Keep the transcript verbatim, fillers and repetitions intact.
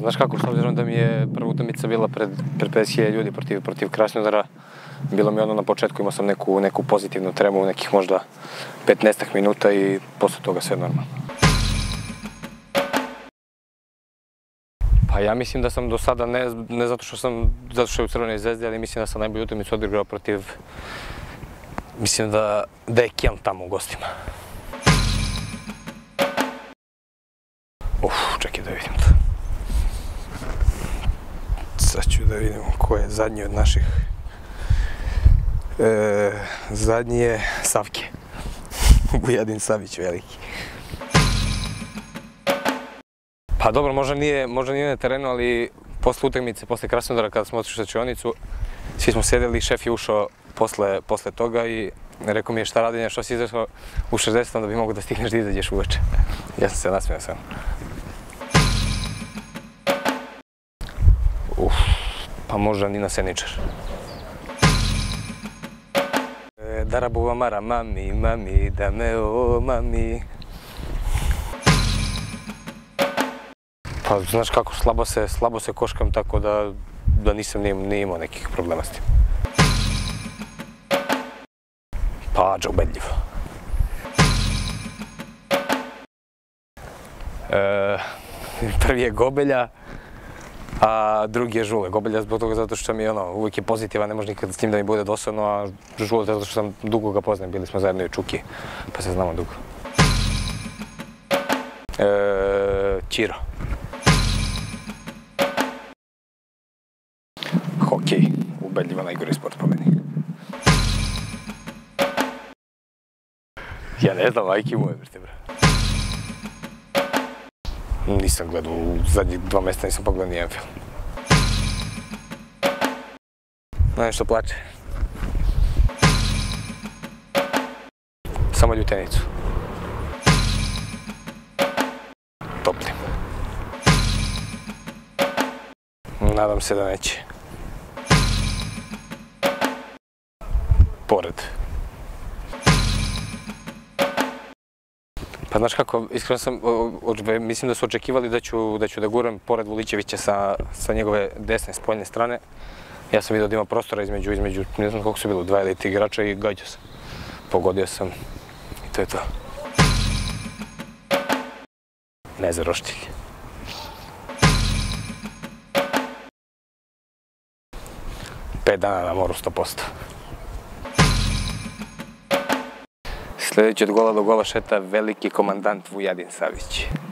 znaš kako, s obzirom da mi je prva utakmica bila pred, pred pedeset hiljada ljudi protiv, protiv Krasnodara, bilo mi ono na početku, imao sam neku, neku pozitivnu tremu, nekih možda petnaestak minuta i posle toga sve normalno. Pa ja mislim da sam do sada, ne, ne zato što sam, zato što je u Crvenoj zvezdi, ali mislim da sam najbolju utakmicu odigrao protiv, mislim da, da je Keln tamo u gostima. Uf, čekaj da vidim to. Sad ću da vidimo ko je zadnji od naših. E, zadnji je Savke. Vujadin Savić veliki. Pa dobro, možda nije, možda nije na terenu, ali posle utakmice, posle Krasnodara, kada smo otišli u slačionicu, svi smo sedeli, šef je ušao posle, posle toga i rekao mi je šta radi, što si izašao u šezdesetom da bi mogo da stigneš da izađeš uveče. Ja sam se nasmijao sam. Uf, pa možda Nina Seničar. E, Darabuva Mara, mami, mami, da me o, mami. Pa znaš kako, slabo se, slabo se koškam, tako da, da nisam ni imao nekih problema s tim. Pa Adža ubedljivo. E, prvi je Gobelja, a drugi je Žule. Gobelja zbog toga zato što mi je ono, uvijek je pozitivan, ne može nikad s tim da mi bude dosadno, a Žule zato što sam dugo ga poznajem, bili smo zajedno i u Čuki, pa se znamo dugo. E, Ćiro. Hokej, ubedljivo najgori sport po meni. Ja ne znam, majke moje, vrte, bre. Nisam gledao, u zadnjih dva mjeseca nisam pogledao nijedan film. Znaš nešto plače? Samo ljutenicu. Toplim. Nadam se da neće. Pored. Pa znaš kako, iskreno sam, mislim da su očekivali da ću da, ću da guram pored Vulićevića sa, sa njegove desne spoljne strane. Ja sam vidio da ima prostora između, između, ne znam koliko su bilo, dva ili tri igrača i gađao sam. Pogodio sam i to je to. Ne za roštilj. Pet dana na moru sto posto. Sljedeći od gola do gola šeta veliki komandant Vujadin Savić.